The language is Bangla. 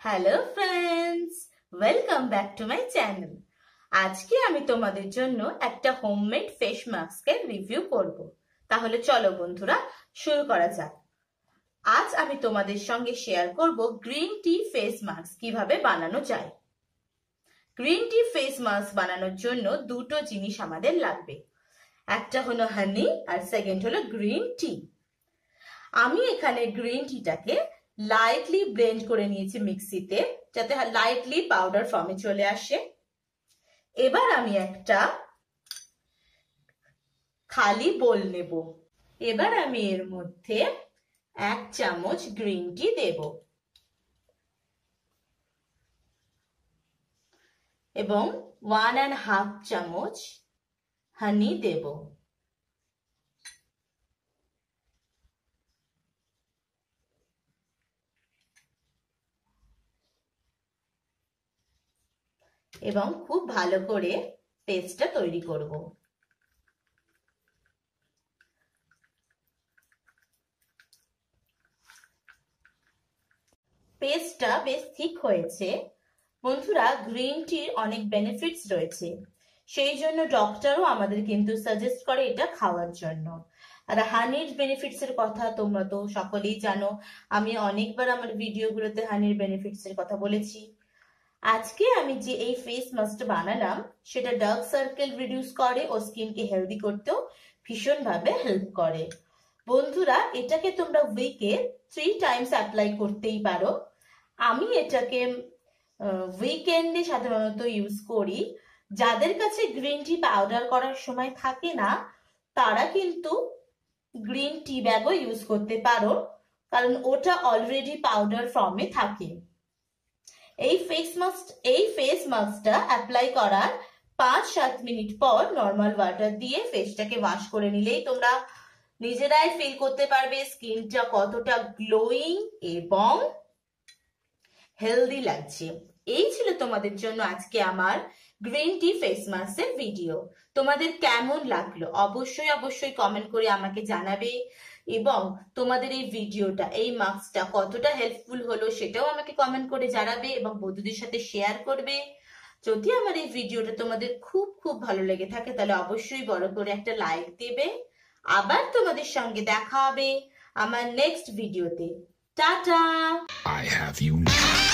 Hello friends, welcome back to my channel. আজকে আমি তোমাদের জন্য একটা হোমমেড ফেস মাস্কের রিভিউ করব। তাহলে চলো বন্ধুরা শুরু করা যাক। আজ আমি তোমাদের সঙ্গে শেয়ার করব গ্রিন টি ফেস মাস্ক কিভাবে বানানো যায়। গ্রিন টি ফেস মাস্ক বানানোর জন্য দুটো জিনিস আমাদের লাগবে, একটা হলো হানি আর সেকেন্ড হলো গ্রিন টি। আমি এখানে গ্রিন টিটাকে লাইটলি ব্লেন্ড করে নিয়েছি মিক্সিতে, যাতে লাইটলি পাউডার ফর্মে চলে আসে। এবার আমি একটা খালি বোল নেব। এবার আমি এর মধ্যে 1 চামচ গ্রিন টি দেব এবং 1.5 চামচ হানি দেব। এবং খুব ভালো করে পেস্টটা তৈরি করব। পেস্টটা বেশ ঠিক হয়েছে। বন্ধুরা, গ্রিন টির অনেক বেনিফিটস রয়েছে, সেই জন্য ডক্টরও আমাদের কিন্তু সাজেস্ট করে এটা খাওয়ার জন্য। আর হানির বেনিফিটস এর কথা তোমরা তো সকলেই জানো, আমি অনেকবার আমার ভিডিওগুলোতে হানির বেনিফিটস এর কথা বলেছি। আজকে আমি যে এই ফেস মাস্কটা বানালাম সেটা ডার্ক সার্কেল রিডিউস করে ও স্কিনকে হেলদি করতেও ভীষণভাবে হেল্প করে। বন্ধুরা, এটাকে তোমরা উইকে 3 টাইমস অ্যাপ্লাই করতেই পারো। আমি এটাকে উইকেন্ডে সাধারণত ইউজ করি। যাদের কাছে গ্রিন টি পাউডার করার সময় থাকে না, তারা কিন্তু গ্রিন টি ব্যাগও ইউজ করতে পারো, কারণ ওটা অলরেডি পাউডার ফর্মে থাকে। এই ফেস মাস্কটা অ্যাপ্লাই করার 5-7 মিনিট পর নর্মাল ওয়াটার দিয়ে ফেসটাকে ওয়াশ করে নিলেই তোমরা নিজেরাই ফিল করতে পারবে স্কিনটা কতটা গ্লোয়িং এবং হেলদি লাগছে। এই ছিল তোমাদের জন্য আজকে আমার গ্রিন টি ফেস মাস্কের ভিডিও। তোমাদের কেমন লাগলো অবশ্যই কমেন্ট করে আমাকে জানাবে, এবং তোমাদের এই ভিডিওটা, এই মাস্কটা কতটা হেল্পফুল হলো সেটাও আমাকে কমেন্ট করে জানাবে এবং বন্ধুদের সাথে শেয়ার করবে। যদি আমার এই ভিডিওটা তোমাদের খুব ভালো লেগে থাকে তাহলে অবশ্যই বড় করে একটা লাইক দেবে। আবার তোমাদের সঙ্গে দেখা হবে আমার নেক্সট ভিডিওতে। Tata. I have you now.